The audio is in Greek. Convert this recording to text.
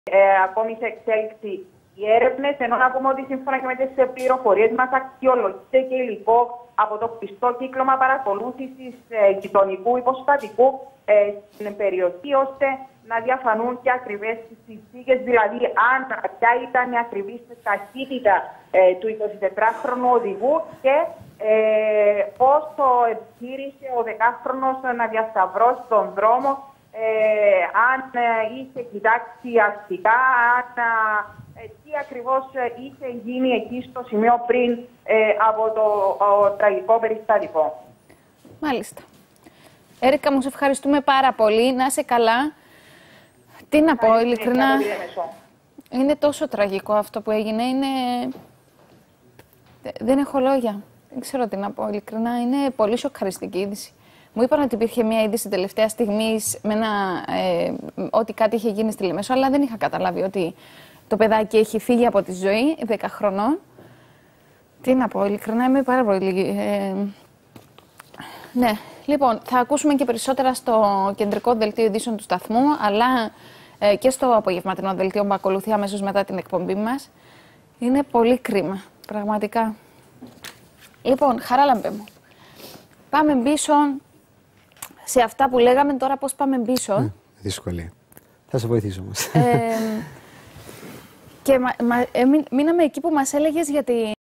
ακόμη σε εξέλιξη οι έρευνες, ενώ να πούμε ότι σύμφωνα και με τις πληροφορίες μας αξιολογείται και υλικό από το πιστό κύκλωμα παρακολούθησης γειτονικού υποστατικού στην περιοχή, ώστε να διαφανούν και ακριβές συνθήκες, δηλαδή ποια ήταν η ακριβής ταχύτητα του 24χρονου οδηγού και πόσο επιχείρησε ο 10χρονος να διασταυρώσει τον δρόμο, αν είχε κοιτάξει αστικά, τι ακριβώς είχε γίνει εκεί στο σημείο πριν από το τραγικό περιστατικό. Μάλιστα. Έρικα, μου σε ευχαριστούμε πάρα πολύ. Να είσαι καλά. Τι να πω, ειλικρινά. Είναι τόσο τραγικό αυτό που έγινε. Δεν έχω λόγια. Δεν ξέρω τι να πω, ειλικρινά. Είναι πολύ σοκαριστική είδηση. Μου είπαν ότι υπήρχε μια είδηση τελευταία στιγμή ότι κάτι είχε γίνει στη Λεμεσό, αλλά δεν είχα καταλάβει ότι το παιδάκι έχει φύγει από τη ζωή, 10 χρονών. Τι να πω, ειλικρινά είμαι πάρα πολύ... Ναι, λοιπόν, θα ακούσουμε και περισσότερα στο κεντρικό δελτίο ειδήσεων του σταθμού, αλλά και στο απογευματινό δελτίο που ακολουθεί αμέσως μετά την εκπομπή μας. Είναι πολύ κρίμα, πραγματικά. Λοιπόν, Χαράλαμπε μου, πάμε πίσω σε αυτά που λέγαμε τώρα, πώς πάμε πίσω. Δύσκολη. Θα σε βοηθήσω όμως. Και μείναμε εκεί που μας έλεγες για τη...